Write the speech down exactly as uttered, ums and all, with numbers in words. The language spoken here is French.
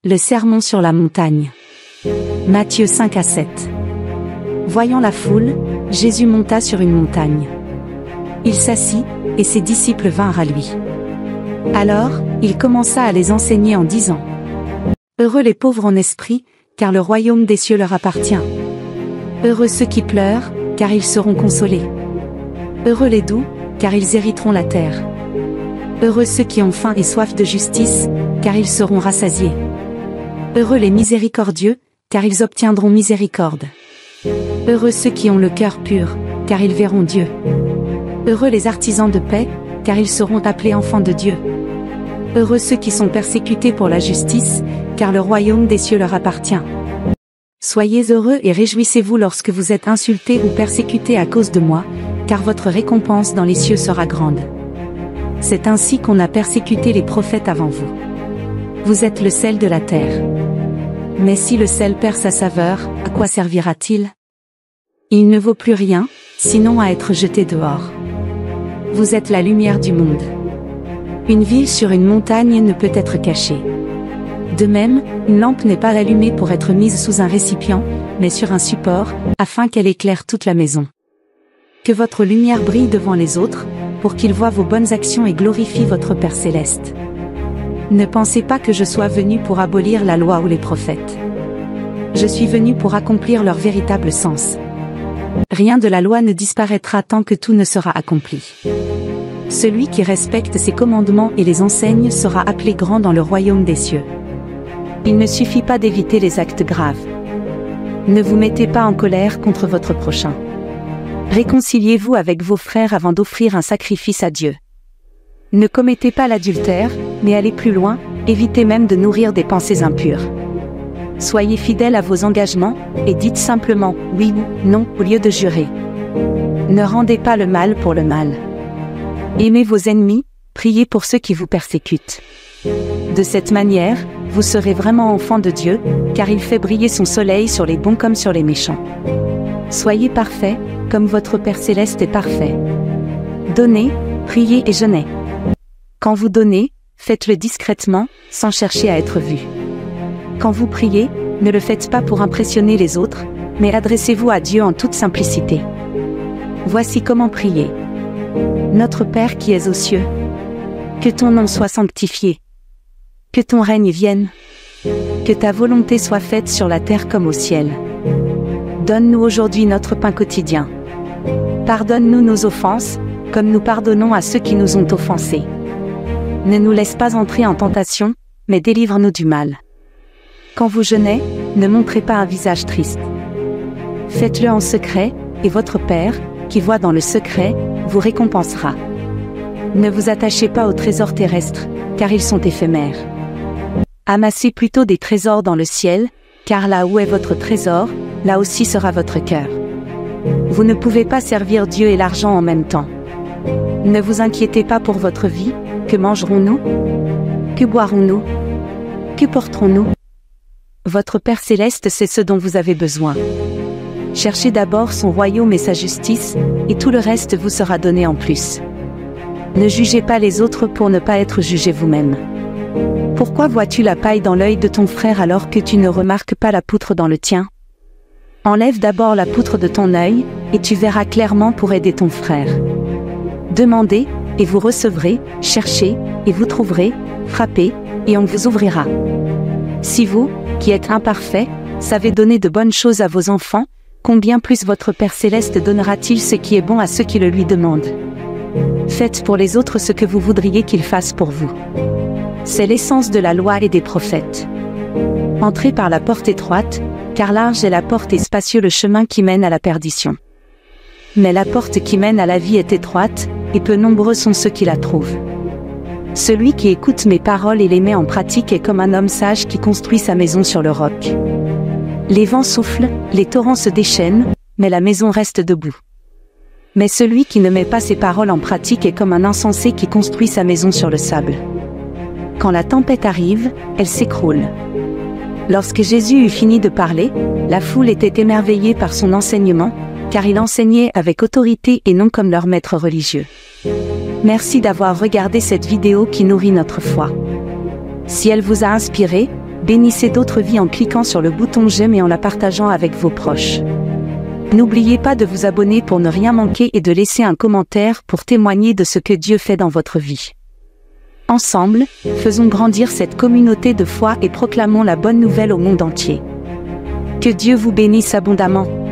Le sermon sur la montagne. Matthieu cinq à sept. Voyant la foule, Jésus monta sur une montagne. Il s'assit, et ses disciples vinrent à lui. Alors, il commença à les enseigner en disant : Heureux les pauvres en esprit, car le royaume des cieux leur appartient. Heureux ceux qui pleurent, car ils seront consolés. Heureux les doux, car ils hériteront la terre. Heureux ceux qui ont faim et soif de justice, car ils seront rassasiés. Heureux les miséricordieux, car ils obtiendront miséricorde. Heureux ceux qui ont le cœur pur, car ils verront Dieu. Heureux les artisans de paix, car ils seront appelés enfants de Dieu. Heureux ceux qui sont persécutés pour la justice, car le royaume des cieux leur appartient. Soyez heureux et réjouissez-vous lorsque vous êtes insultés ou persécutés à cause de moi, car votre récompense dans les cieux sera grande. C'est ainsi qu'on a persécuté les prophètes avant vous. Vous êtes le sel de la terre. Mais si le sel perd sa saveur, à quoi servira-t-il? Il ne vaut plus rien, sinon à être jeté dehors. Vous êtes la lumière du monde. Une ville sur une montagne ne peut être cachée. De même, une lampe n'est pas allumée pour être mise sous un récipient, mais sur un support, afin qu'elle éclaire toute la maison. Que votre lumière brille devant les autres, pour qu'ils voient vos bonnes actions et glorifient votre Père céleste. Ne pensez pas que je sois venu pour abolir la loi ou les prophètes. Je suis venu pour accomplir leur véritable sens. Rien de la loi ne disparaîtra tant que tout ne sera accompli. Celui qui respecte ses commandements et les enseigne sera appelé grand dans le royaume des cieux. Il ne suffit pas d'éviter les actes graves. Ne vous mettez pas en colère contre votre prochain. Réconciliez-vous avec vos frères avant d'offrir un sacrifice à Dieu. Ne commettez pas l'adultère, mais allez plus loin, évitez même de nourrir des pensées impures. Soyez fidèles à vos engagements, et dites simplement « oui » ou « non » au lieu de jurer. Ne rendez pas le mal pour le mal. Aimez vos ennemis, priez pour ceux qui vous persécutent. De cette manière, vous serez vraiment enfants de Dieu, car il fait briller son soleil sur les bons comme sur les méchants. Soyez parfaits, comme votre Père céleste est parfait. Donnez, priez et jeûnez. Quand vous donnez, faites-le discrètement, sans chercher à être vu. Quand vous priez, ne le faites pas pour impressionner les autres, mais adressez-vous à Dieu en toute simplicité. Voici comment prier. Notre Père qui es aux cieux, que ton nom soit sanctifié. Que ton règne vienne. Que ta volonté soit faite sur la terre comme au ciel. Donne-nous aujourd'hui notre pain quotidien. Pardonne-nous nos offenses, comme nous pardonnons à ceux qui nous ont offensés. Ne nous laisse pas entrer en tentation, mais délivre-nous du mal. Quand vous jeûnez, ne montrez pas un visage triste. Faites-le en secret, et votre Père, qui voit dans le secret, vous récompensera. Ne vous attachez pas aux trésors terrestres, car ils sont éphémères. Amassez plutôt des trésors dans le ciel, car là où est votre trésor, là aussi sera votre cœur. Vous ne pouvez pas servir Dieu et l'argent en même temps. Ne vous inquiétez pas pour votre vie. Que mangerons-nous? Que boirons-nous? Que porterons-nous? Votre Père céleste sait ce dont vous avez besoin. Cherchez d'abord son royaume et sa justice, et tout le reste vous sera donné en plus. Ne jugez pas les autres pour ne pas être jugé vous-même. Pourquoi vois-tu la paille dans l'œil de ton frère alors que tu ne remarques pas la poutre dans le tien? Enlève d'abord la poutre de ton œil, et tu verras clairement pour aider ton frère. Demandez, et vous recevrez, cherchez, et vous trouverez, frappez, et on vous ouvrira. Si vous, qui êtes imparfaits, savez donner de bonnes choses à vos enfants, combien plus votre Père céleste donnera-t-il ce qui est bon à ceux qui le lui demandent? Faites pour les autres ce que vous voudriez qu'ils fassent pour vous. C'est l'essence de la loi et des prophètes. Entrez par la porte étroite, car large est la porte et spacieux le chemin qui mène à la perdition. Mais la porte qui mène à la vie est étroite, et peu nombreux sont ceux qui la trouvent. Celui qui écoute mes paroles et les met en pratique est comme un homme sage qui construit sa maison sur le roc. Les vents soufflent, les torrents se déchaînent, mais la maison reste debout. Mais celui qui ne met pas ses paroles en pratique est comme un insensé qui construit sa maison sur le sable. Quand la tempête arrive, elle s'écroule. Lorsque Jésus eut fini de parler, la foule était émerveillée par son enseignement, car il enseignait avec autorité et non comme leur maître religieux. Merci d'avoir regardé cette vidéo qui nourrit notre foi. Si elle vous a inspiré, bénissez d'autres vies en cliquant sur le bouton j'aime et en la partageant avec vos proches. N'oubliez pas de vous abonner pour ne rien manquer et de laisser un commentaire pour témoigner de ce que Dieu fait dans votre vie. Ensemble, faisons grandir cette communauté de foi et proclamons la bonne nouvelle au monde entier. Que Dieu vous bénisse abondamment.